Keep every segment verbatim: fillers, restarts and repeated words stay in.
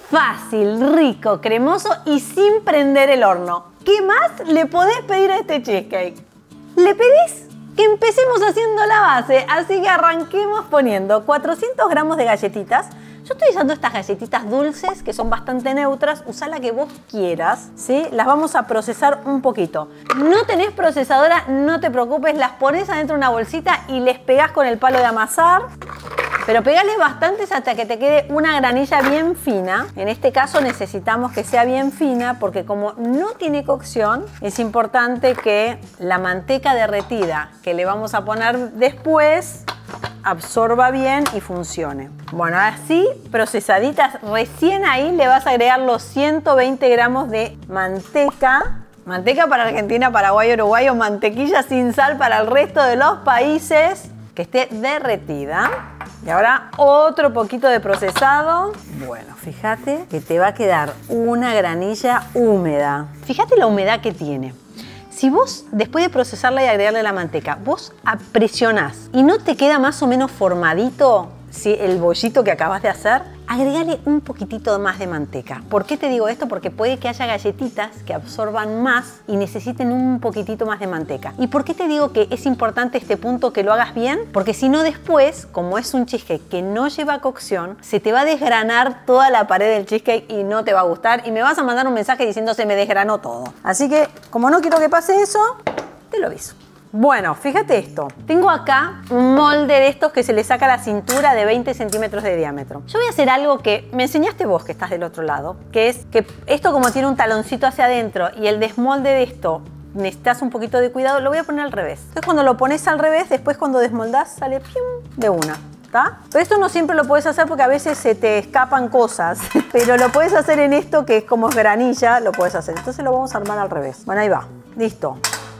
Fácil, rico, cremoso y sin prender el horno. ¿Qué más le podés pedir a este cheesecake? Le pedís que empecemos haciendo la base, así que arranquemos poniendo cuatrocientos gramos de galletitas. Yo estoy usando estas galletitas dulces que son bastante neutras, usá la que vos quieras, ¿sí? Las vamos a procesar un poquito. No tenés procesadora, no te preocupes, las pones adentro de una bolsita y les pegás con el palo de amasar. Pero pegales bastantes hasta que te quede una granilla bien fina. En este caso necesitamos que sea bien fina porque como no tiene cocción, es importante que la manteca derretida que le vamos a poner después absorba bien y funcione. Bueno, así procesaditas, recién ahí le vas a agregar los ciento veinte gramos de manteca. Manteca para Argentina, Paraguay, Uruguay o mantequilla sin sal para el resto de los países, que esté derretida. Y ahora otro poquito de procesado. Bueno, fíjate que te va a quedar una granilla húmeda. Fíjate la humedad que tiene. Si vos, después de procesarla y agregarle la manteca, vos presionás y no te queda más o menos formadito, ¿sí?, el bollito que acabas de hacer, agregale un poquitito más de manteca. ¿Por qué te digo esto? Porque puede que haya galletitas que absorban más y necesiten un poquitito más de manteca. ¿Y por qué te digo que es importante este punto que lo hagas bien? Porque si no después, como es un cheesecake que no lleva cocción, se te va a desgranar toda la pared del cheesecake y no te va a gustar y me vas a mandar un mensaje diciendo se me desgranó todo. Así que, como no quiero que pase eso, te lo aviso. Bueno, fíjate esto. Tengo acá un molde de estos que se le saca la cintura de veinte centímetros de diámetro. Yo voy a hacer algo que me enseñaste vos que estás del otro lado, que es que esto como tiene un taloncito hacia adentro y el desmolde de esto necesitas un poquito de cuidado, lo voy a poner al revés. Entonces cuando lo pones al revés, después cuando desmoldás sale ¡pium! De una. ¿Está? Pero esto no siempre lo puedes hacer porque a veces se te escapan cosas, pero lo puedes hacer en esto que es como granilla, lo puedes hacer. Entonces lo vamos a armar al revés. Bueno, ahí va. Listo.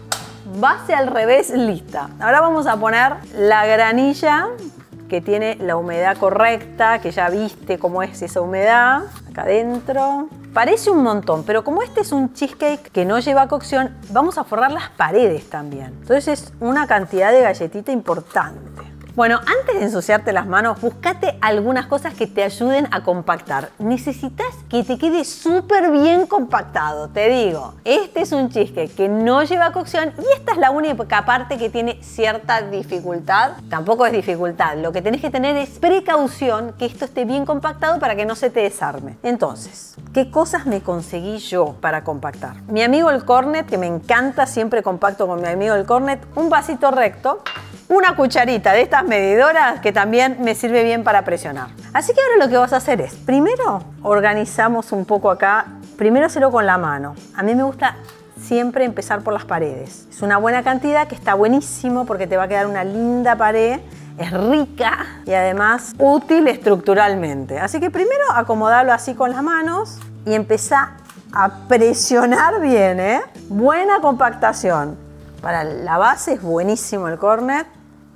Base al revés, lista. Ahora vamos a poner la granilla que tiene la humedad correcta, que ya viste cómo es esa humedad, acá adentro. Parece un montón, pero como este es un cheesecake que no lleva cocción, vamos a forrar las paredes también. Entonces es una cantidad de galletita importante. Bueno, antes de ensuciarte las manos, búscate algunas cosas que te ayuden a compactar. Necesitas que te quede súper bien compactado, te digo. Este es un cheesecake que no lleva cocción y esta es la única parte que tiene cierta dificultad. Tampoco es dificultad, lo que tenés que tener es precaución que esto esté bien compactado para que no se te desarme. Entonces, ¿qué cosas me conseguí yo para compactar? Mi amigo el Cornet, que me encanta, siempre compacto con mi amigo el Cornet, un vasito recto. Una cucharita de estas medidoras que también me sirve bien para presionar. Así que ahora lo que vas a hacer es, primero organizamos un poco acá, primero hacerlo con la mano. A mí me gusta siempre empezar por las paredes. Es una buena cantidad que está buenísimo porque te va a quedar una linda pared, es rica y además útil estructuralmente. Así que primero acomodarlo así con las manos y empezá a presionar bien, ¿eh? Buena compactación. Para la base es buenísimo el Cornet.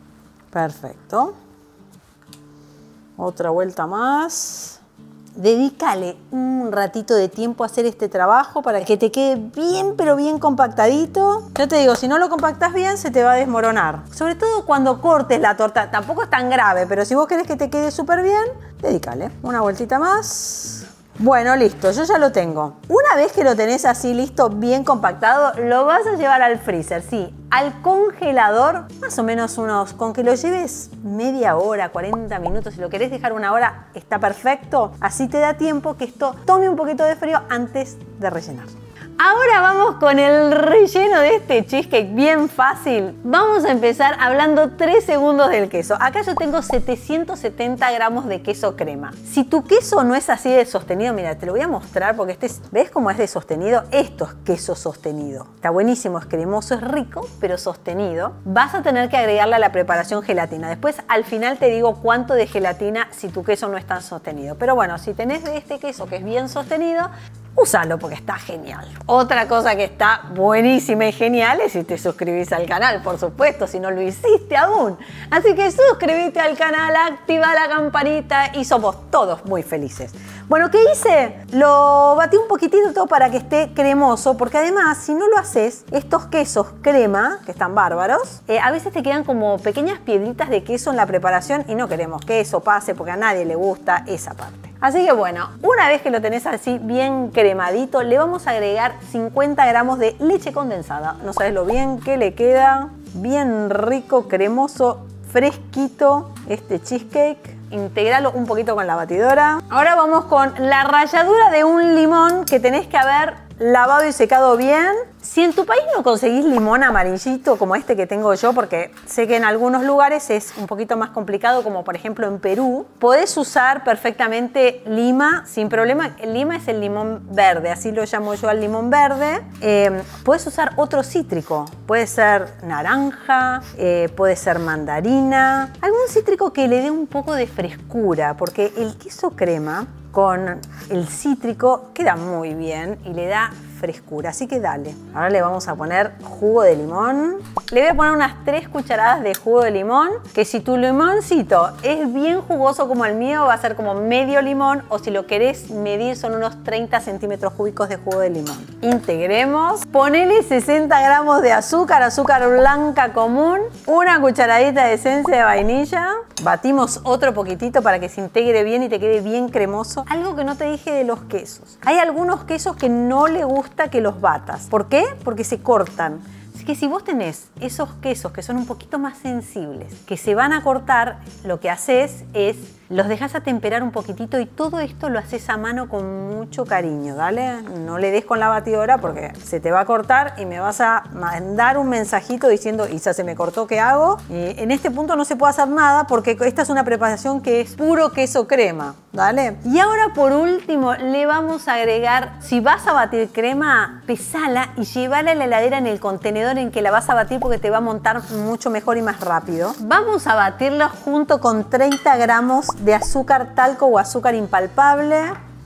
Perfecto. Otra vuelta más. Dedícale un ratito de tiempo a hacer este trabajo para que te quede bien, pero bien compactadito. Yo te digo, si no lo compactas bien, se te va a desmoronar. Sobre todo cuando cortes la torta. Tampoco es tan grave, pero si vos querés que te quede súper bien, dedícale una vueltita más. Bueno, listo, yo ya lo tengo. Una vez que lo tenés así listo, bien compactado, lo vas a llevar al freezer, sí, al congelador, más o menos unos, con que lo lleves media hora, cuarenta minutos, si lo querés dejar una hora, está perfecto. Así te da tiempo que esto tome un poquito de frío antes de rellenar. Ahora vamos con el relleno de este cheesecake bien fácil. Vamos a empezar hablando tres segundos del queso. Acá yo tengo setecientos setenta gramos de queso crema. Si tu queso no es así de sostenido, mira, te lo voy a mostrar porque este es, ¿ves cómo es de sostenido? Esto es queso sostenido. Está buenísimo, es cremoso, es rico, pero sostenido. Vas a tener que agregarle a la preparación gelatina. Después al final te digo cuánto de gelatina si tu queso no es tan sostenido. Pero bueno, si tenés de este queso que es bien sostenido, úsalo porque está genial. Otra cosa que está buenísima y genial es si te suscribís al canal, por supuesto, si no lo hiciste aún. Así que suscríbete al canal, activa la campanita y somos todos muy felices. Bueno, ¿qué hice? Lo batí un poquitito todo para que esté cremoso, porque además, si no lo haces, estos quesos crema, que están bárbaros, eh, a veces te quedan como pequeñas piedritas de queso en la preparación y no queremos que eso pase porque a nadie le gusta esa parte. Así que bueno, una vez que lo tenés así bien cremadito, le vamos a agregar cincuenta gramos de leche condensada. No sabes lo bien que le queda. Bien rico, cremoso, fresquito este cheesecake. Integralo un poquito con la batidora. Ahora vamos con la ralladura de un limón que tenés que haber lavado y secado bien. Si en tu país no conseguís limón amarillito como este que tengo yo, porque sé que en algunos lugares es un poquito más complicado, como por ejemplo en Perú, podés usar perfectamente lima sin problema. El lima es el limón verde, así lo llamo yo al limón verde. Eh, puedes usar otro cítrico, puede ser naranja, eh, puede ser mandarina, algún cítrico que le dé un poco de frescura, porque el queso crema con el cítrico queda muy bien y le da frescura, así que dale. Ahora le vamos a poner jugo de limón. Le voy a poner unas tres cucharadas de jugo de limón, que si tu limoncito es bien jugoso como el mío, va a ser como medio limón, o si lo querés medir son unos treinta centímetros cúbicos de jugo de limón. Integremos, ponele sesenta gramos de azúcar, azúcar blanca común, una cucharadita de esencia de vainilla, batimos otro poquitito para que se integre bien y te quede bien cremoso. Algo que no te dije de los quesos. Hay algunos quesos que no le gusta que los batas. ¿Por qué? Porque se cortan. Así que si vos tenés esos quesos que son un poquito más sensibles, que se van a cortar, lo que haces es los dejas a temperar un poquitito y todo esto lo haces a mano con mucho cariño, ¿dale? No le des con la batidora porque se te va a cortar y me vas a mandar un mensajito diciendo, Isa, se me cortó, ¿qué hago? Y en este punto no se puede hacer nada porque esta es una preparación que es puro queso crema, ¿vale? Y ahora por último le vamos a agregar, si vas a batir crema, pesala y llévala a la heladera en el contenedor en que la vas a batir porque te va a montar mucho mejor y más rápido. Vamos a batirla junto con treinta gramos de azúcar talco o azúcar impalpable.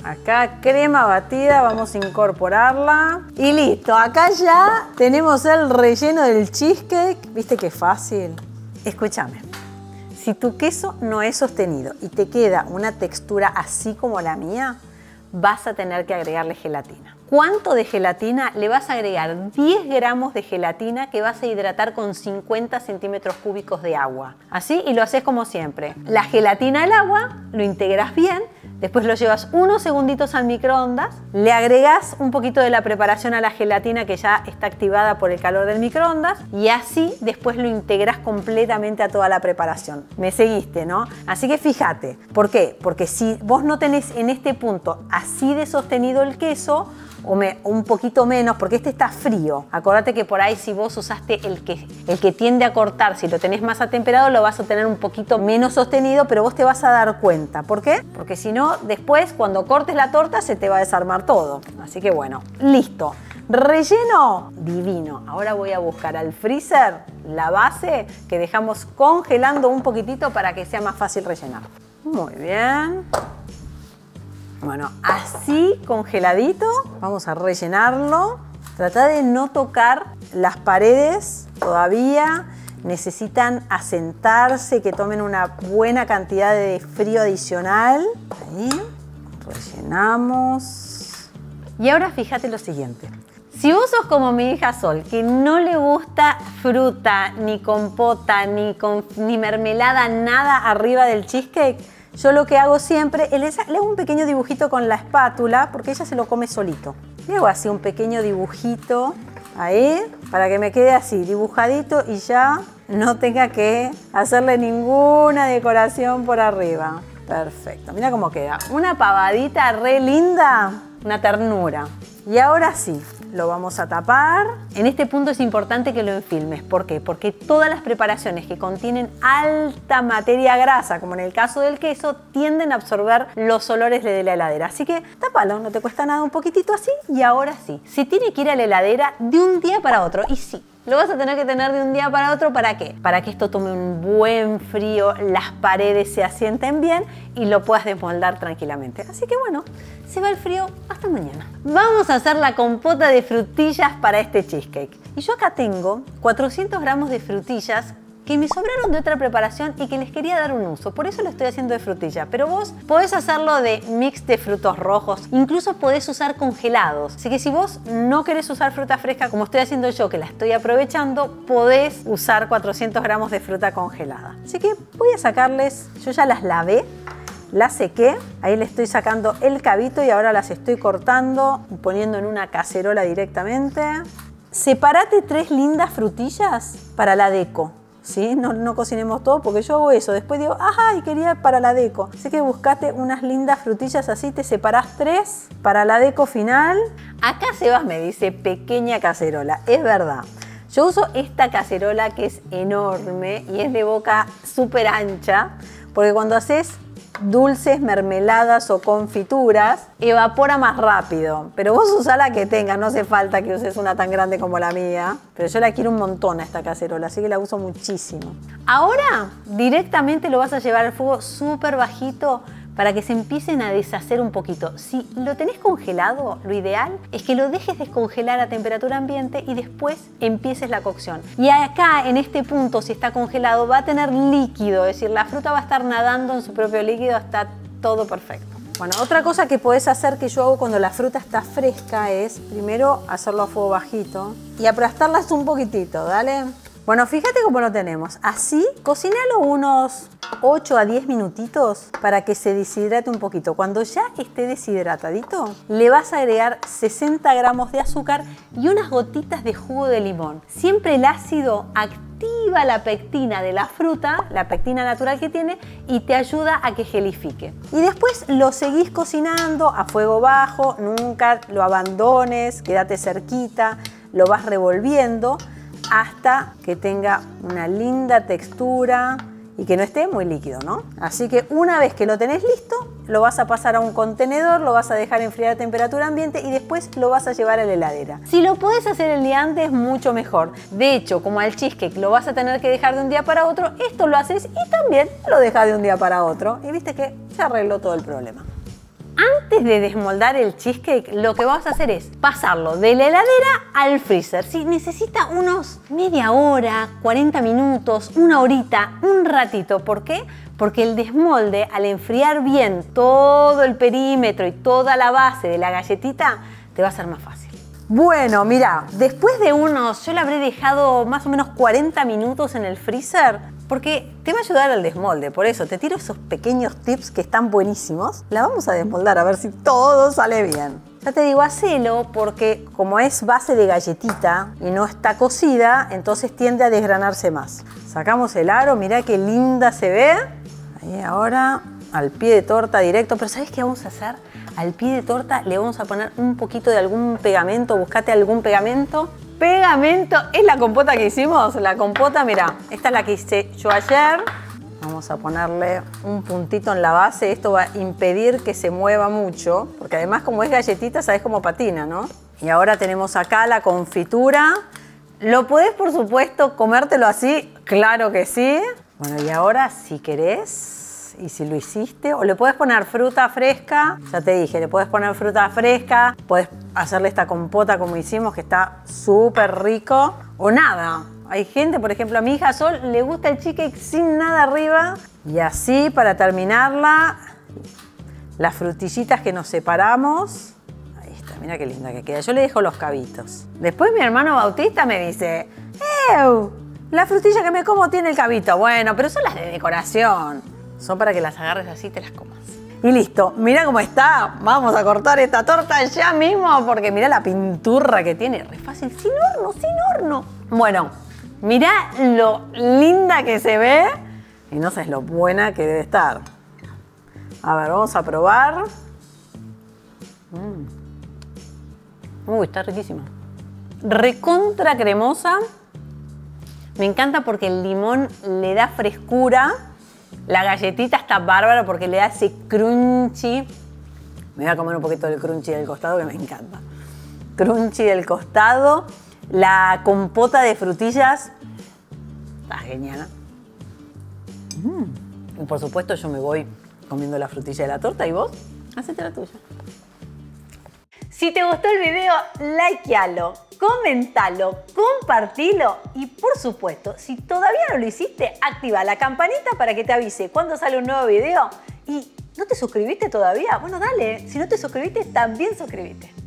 Acá crema batida, vamos a incorporarla. Y listo, acá ya tenemos el relleno del cheesecake. ¿Viste qué fácil? Escúchame, si tu queso no es sostenido y te queda una textura así como la mía, vas a tener que agregarle gelatina. ¿Cuánto de gelatina? Le vas a agregar diez gramos de gelatina que vas a hidratar con cincuenta centímetros cúbicos de agua. Así, y lo haces como siempre. La gelatina al agua, lo integras bien, después lo llevas unos segunditos al microondas, le agregas un poquito de la preparación a la gelatina que ya está activada por el calor del microondas y así después lo integras completamente a toda la preparación. Me seguiste, ¿no? Así que fíjate, ¿por qué? Porque si vos no tenés en este punto así de sostenido el queso, o me, un poquito menos, porque este está frío. Acordate que por ahí si vos usaste el que, el que tiende a cortar, si lo tenés más atemperado, lo vas a tener un poquito menos sostenido, pero vos te vas a dar cuenta. ¿Por qué? Porque si no, después cuando cortes la torta se te va a desarmar todo. Así que bueno, listo. Relleno divino. Ahora voy a buscar al freezer la base que dejamos congelando un poquitito para que sea más fácil rellenar. Muy bien. Bueno, así congeladito, vamos a rellenarlo. Trata de no tocar las paredes todavía. Necesitan asentarse, que tomen una buena cantidad de frío adicional. Ahí, rellenamos. Y ahora fíjate lo siguiente. Si vos sos como mi hija Sol, que no le gusta fruta, ni compota, ni, con, ni mermelada, nada arriba del cheesecake, yo lo que hago siempre es le hago un pequeño dibujito con la espátula porque ella se lo come solito. Le hago así un pequeño dibujito ahí para que me quede así dibujadito y ya no tenga que hacerle ninguna decoración por arriba. Perfecto, mira cómo queda. Una pavadita re linda, una ternura. Y ahora sí, lo vamos a tapar. En este punto es importante que lo enfilmes. ¿Por qué? Porque todas las preparaciones que contienen alta materia grasa, como en el caso del queso, tienden a absorber los olores de la heladera. Así que tápalo, no te cuesta nada, un poquitito así. Y ahora sí, se tiene que ir a la heladera de un día para otro. Y sí, lo vas a tener que tener de un día para otro. ¿Para qué? Para que esto tome un buen frío, las paredes se asienten bien y lo puedas desmoldar tranquilamente. Así que bueno, se va el frío, hasta mañana. Vamos a hacer la compota de frutillas para este cheesecake. Y yo acá tengo cuatrocientos gramos de frutillas que me sobraron de otra preparación y que les quería dar un uso. Por eso lo estoy haciendo de frutilla. Pero vos podés hacerlo de mix de frutos rojos. Incluso podés usar congelados. Así que si vos no querés usar fruta fresca como estoy haciendo yo, que la estoy aprovechando, podés usar cuatrocientos gramos de fruta congelada. Así que voy a sacarles, yo ya las lavé. las sequé, ahí le estoy sacando el cabito y ahora las estoy cortando y poniendo en una cacerola directamente. Separate tres lindas frutillas para la deco, ¿sí? No, no cocinemos todo porque yo hago eso, después digo, ajá, y quería para la deco. Así que buscate unas lindas frutillas así, te separás tres para la deco final. Acá Sebas me dice pequeña cacerola, es verdad. Yo uso esta cacerola que es enorme y es de boca súper ancha, porque cuando haces dulces, mermeladas o confituras, evapora más rápido. Pero vos usá la que tengas, no hace falta que uses una tan grande como la mía. Pero yo la quiero un montón a esta cacerola, así que la uso muchísimo. Ahora directamente lo vas a llevar al fuego súper bajito para que se empiecen a deshacer un poquito. Si lo tenés congelado, lo ideal es que lo dejes descongelar a temperatura ambiente y después empieces la cocción. Y acá, en este punto, si está congelado, va a tener líquido, es decir, la fruta va a estar nadando en su propio líquido, está todo perfecto. Bueno, otra cosa que podés hacer que yo hago cuando la fruta está fresca es primero hacerlo a fuego bajito y aplastarlas un poquitito, ¿dale? Bueno, fíjate cómo lo tenemos. Así, cocinalo unos ocho a diez minutitos para que se deshidrate un poquito. Cuando ya esté deshidratadito, le vas a agregar sesenta gramos de azúcar y unas gotitas de jugo de limón. Siempre el ácido activa la pectina de la fruta, la pectina natural que tiene, y te ayuda a que gelifique. Y después lo seguís cocinando a fuego bajo, nunca lo abandones, quédate cerquita, lo vas revolviendo hasta que tenga una linda textura y que no esté muy líquido, ¿no? Así que una vez que lo tenés listo, lo vas a pasar a un contenedor, lo vas a dejar enfriar a temperatura ambiente y después lo vas a llevar a la heladera. Si lo podés hacer el día antes, mucho mejor. De hecho, como al cheesecake lo vas a tener que dejar de un día para otro, esto lo haces y también lo dejas de un día para otro. Y viste que se arregló todo el problema. Antes de desmoldar el cheesecake, lo que vas a hacer es pasarlo de la heladera al freezer. Si necesita unos media hora, cuarenta minutos, una horita, un ratito. ¿Por qué? Porque el desmolde, al enfriar bien todo el perímetro y toda la base de la galletita, te va a ser más fácil. Bueno, mira, después de unos, yo la habré dejado más o menos cuarenta minutos en el freezer, porque te va a ayudar al desmolde. Por eso te tiro esos pequeños tips que están buenísimos. La vamos a desmoldar a ver si todo sale bien. Ya te digo, hacelo porque como es base de galletita y no está cocida, entonces tiende a desgranarse más. Sacamos el aro, mirá qué linda se ve. Ahí ahora al pie de torta directo. Pero ¿sabes qué vamos a hacer? Al pie de torta le vamos a poner un poquito de algún pegamento. Buscate algún pegamento. Pegamento es la compota que hicimos. La compota, mira, esta es la que hice yo ayer. Vamos a ponerle un puntito en la base. Esto va a impedir que se mueva mucho, porque además como es galletita, sabes cómo patina, ¿no? Y ahora tenemos acá la confitura. ¿Lo podés, por supuesto, comértelo así? Claro que sí. Bueno, y ahora, si querés, y si lo hiciste, o le puedes poner fruta fresca, ya te dije, le puedes poner fruta fresca, puedes hacerle esta compota como hicimos, que está súper rico, o nada. Hay gente, por ejemplo, a mi hija Sol le gusta el cheesecake sin nada arriba. Y así, para terminarla, las frutillitas que nos separamos. Ahí está, mira qué linda que queda. Yo le dejo los cabitos. Después mi hermano Bautista me dice, ¡ew! La frutilla que me como tiene el cabito. Bueno, pero son las de decoración. Son para que las agarres así y te las comas. Y listo, mira cómo está. Vamos a cortar esta torta ya mismo porque mira la pinturra que tiene. Re fácil, sin horno, sin horno. Bueno, mira lo linda que se ve y no sabes lo buena que debe estar. A ver, vamos a probar. Mm. Uy, está riquísima. Recontra cremosa. Me encanta porque el limón le da frescura. La galletita está bárbara porque le da ese crunchy. Me voy a comer un poquito del crunchy del costado que me encanta. Crunchy del costado. La compota de frutillas está genial. Mm. Y por supuesto yo me voy comiendo la frutilla de la torta y vos, hacete la tuya. Si te gustó el video, likealo, comentalo, compartilo y por supuesto, si todavía no lo hiciste, activa la campanita para que te avise cuando sale un nuevo video. Y ¿no te suscribiste todavía? Bueno, dale, si no te suscribiste, también suscríbete.